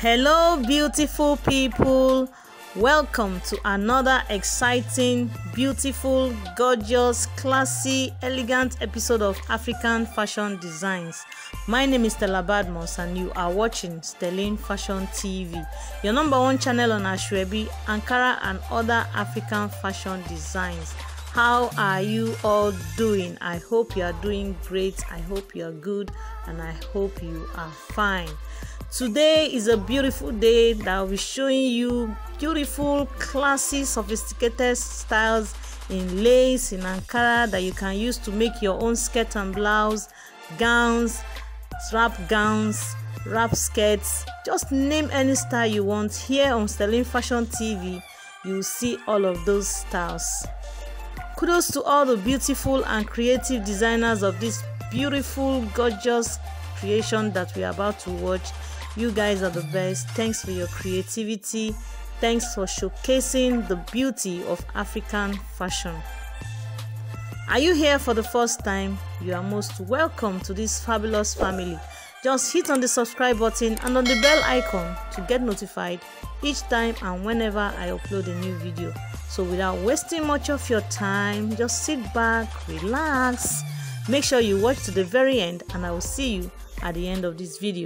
Hello, beautiful people. Welcome to another exciting, beautiful, gorgeous, classy, elegant episode of African Fashion Designs. My name is Stella Badmus and you are watching Stelline Fashion TV, your number one channel on Asoebi, Ankara and other African fashion designs. How are you all doing? I hope you are doing great. I hope you are good and I hope you are fine. Today is a beautiful day that will be showing you beautiful, classy, sophisticated styles in lace, in Ankara that you can use to make your own skirt and blouse, gowns, wrap gowns, wrap skirts. Just name any style you want. Here on Stelline Fashion TV, you will see all of those styles. Kudos to all the beautiful and creative designers of this beautiful, gorgeous creation that we are about to watch. You guys are the best. Thanks for your creativity. Thanks for showcasing the beauty of African fashion. Are you here for the first time? You are most welcome to this fabulous family. Just hit on the subscribe button and on the bell icon to get notified each time and whenever I upload a new video. So without wasting much of your time, just sit back, relax, make sure you watch to the very end, and I will see you at the end of this video.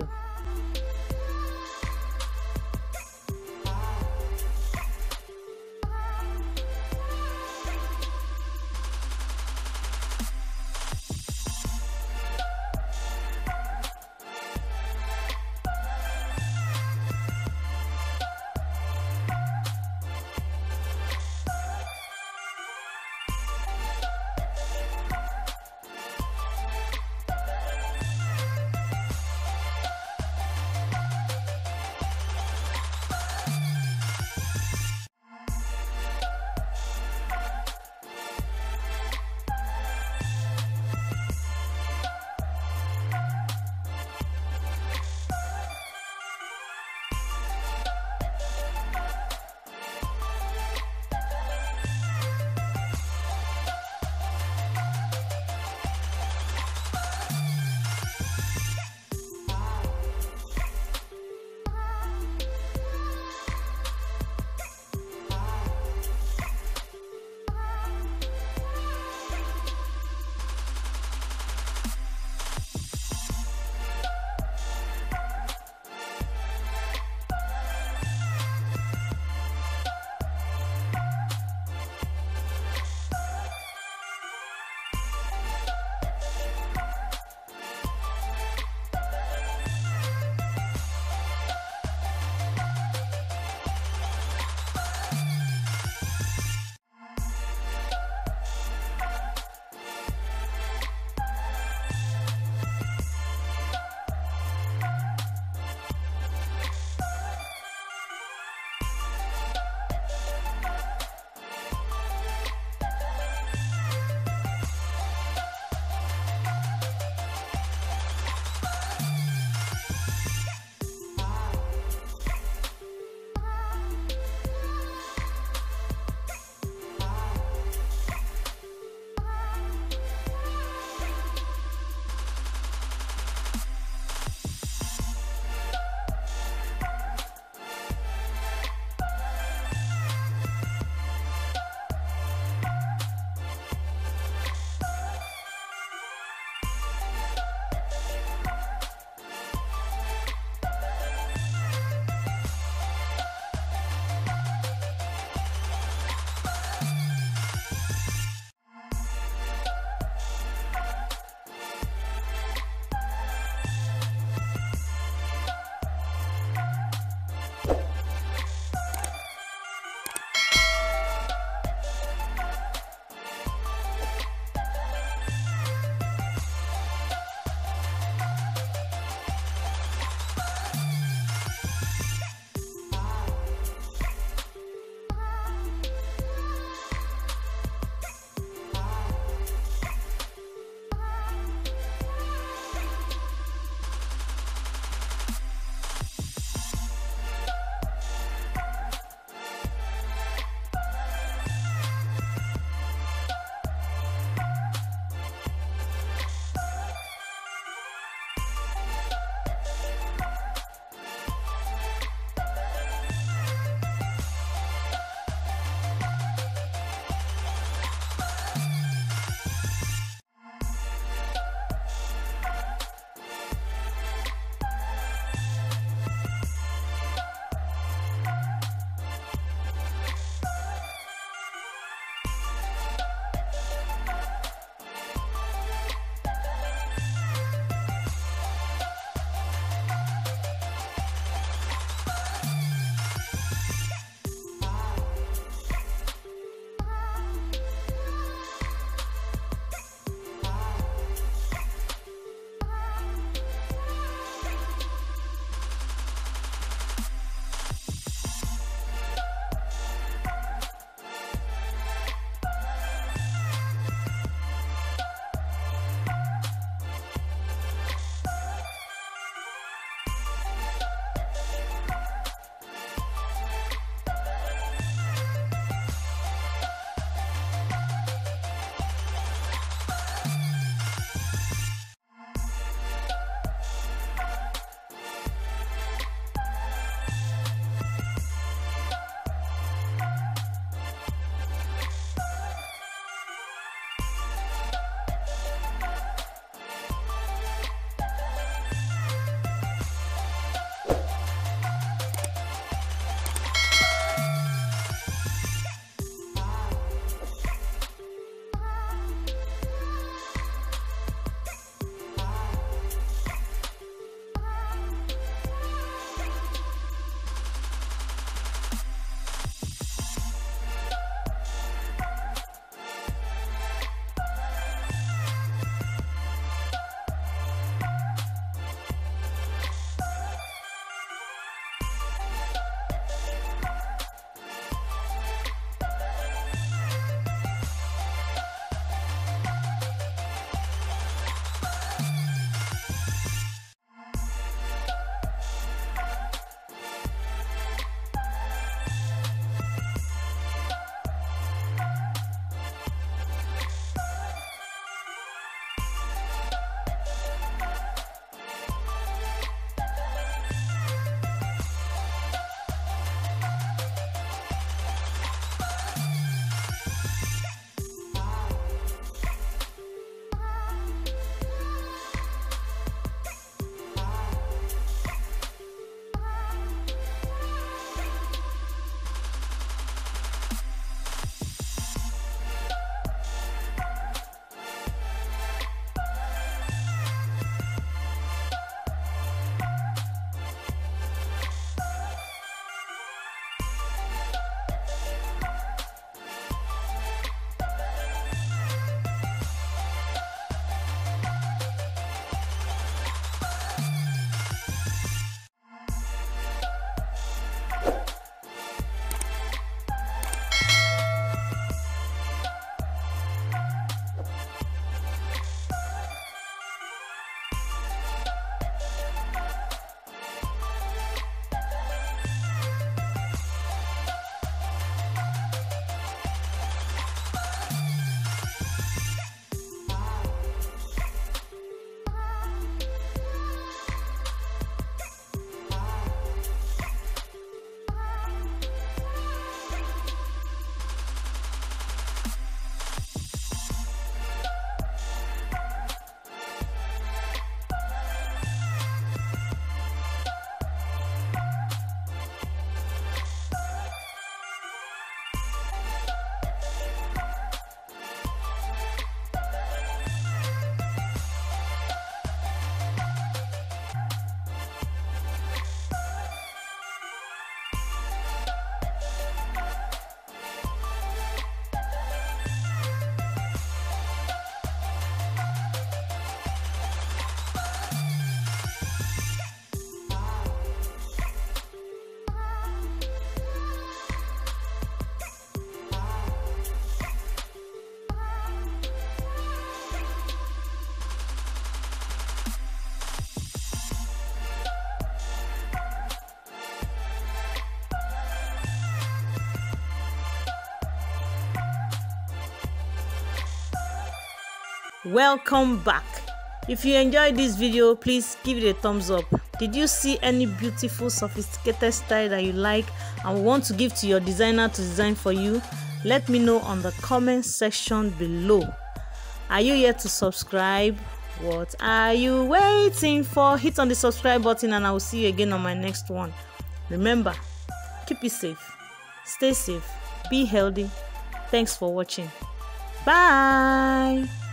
welcome back. If you enjoyed this video, please give it a thumbs up. Did you see any beautiful sophisticated style that you like and want to give to your designer to design for you? Let me know on the comment section below. Are you yet to subscribe? What are you waiting for? Hit on the subscribe button and I will see you again on my next one. Remember, keep it safe, stay safe, be healthy. Thanks for watching. Bye.